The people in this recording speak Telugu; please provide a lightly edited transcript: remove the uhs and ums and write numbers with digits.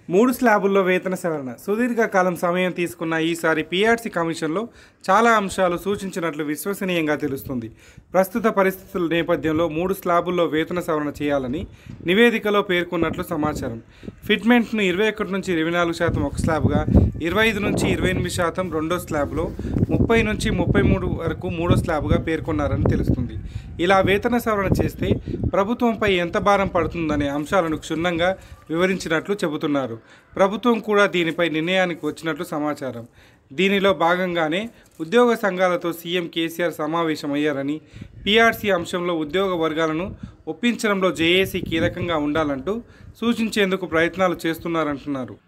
మూడు స్లాబుల్లో వేతన సవరణ సుదీర్ఘకాలం సమయం తీసుకున్న ఈసారి పీఆర్సీ కమిషన్లో చాలా అంశాలు సూచించినట్లు విశ్వసనీయంగా తెలుస్తుంది. ప్రస్తుత పరిస్థితుల నేపథ్యంలో మూడు స్లాబుల్లో వేతన సవరణ చేయాలని నివేదికలో పేర్కొన్నట్లు సమాచారం. ఫిట్మెంట్ను 21 నుంచి 24% ఒక స్లాబ్గా, 25 నుంచి 28% రెండో స్లాబ్లో, 30 నుంచి 33 వరకు మూడో స్లాబ్గా పేర్కొన్నారని తెలుస్తుంది. ఇలా వేతన సవరణ చేస్తే ప్రభుత్వంపై ఎంత భారం పడుతుందనే అంశాలను క్షుణ్ణంగా వివరించినట్లు చెబుతున్నారు. ప్రభుత్వం కూడా దీనిపై నిర్ణయానికి వచ్చినట్లు సమాచారం. దీనిలో భాగంగానే ఉద్యోగ సంఘాలతో సీఎం కేసీఆర్ సమావేశమయ్యారని, పీఆర్సీ అంశంలో ఉద్యోగ వర్గాలను ఒప్పించడంలో జేఏసీ కీలకంగా ఉండాలంటూ సూచించేందుకు ప్రయత్నాలు చేస్తున్నారంటున్నారు.